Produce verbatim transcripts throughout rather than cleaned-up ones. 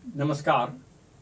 Namaskar.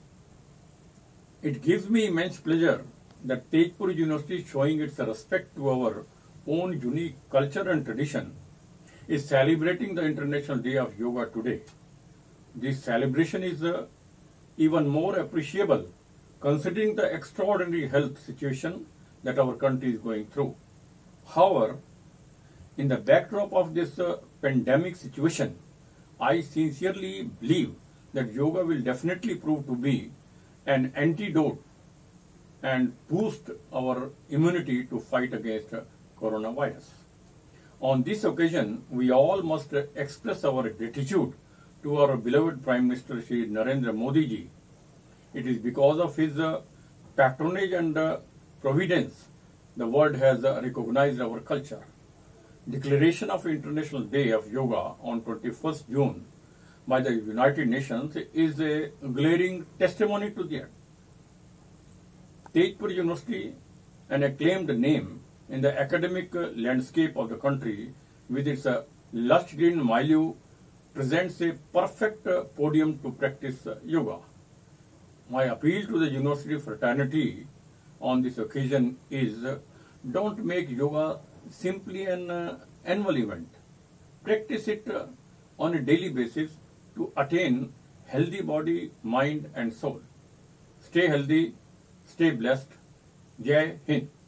It gives me immense pleasure that Tejpur University, showing its respect to our own unique culture and tradition, is celebrating the International Day of Yoga today. This celebration is uh, even more appreciable considering the extraordinary health situation that our country is going through. However, in the backdrop of this uh, pandemic situation, I sincerely believe that yoga will definitely prove to be an antidote and boost our immunity to fight against uh, coronavirus. On this occasion, we all must uh, express our gratitude to our beloved Prime Minister Shri Narendra Modi ji. It is because of his uh, patronage and uh, providence the world has uh, recognized our culture. Declaration of International Day of Yoga on twenty-first June by the United Nations is a glaring testimony to that. Tejpur University, an acclaimed name in the academic uh, landscape of the country with its uh, lush green milieu, presents a perfect uh, podium to practice uh, yoga. My appeal to the university fraternity on this occasion is uh, don't make yoga simply an uh, annual event. Practice it uh, on a daily basis to attain healthy body, mind and soul. Stay healthy, stay blessed. Jai Hind.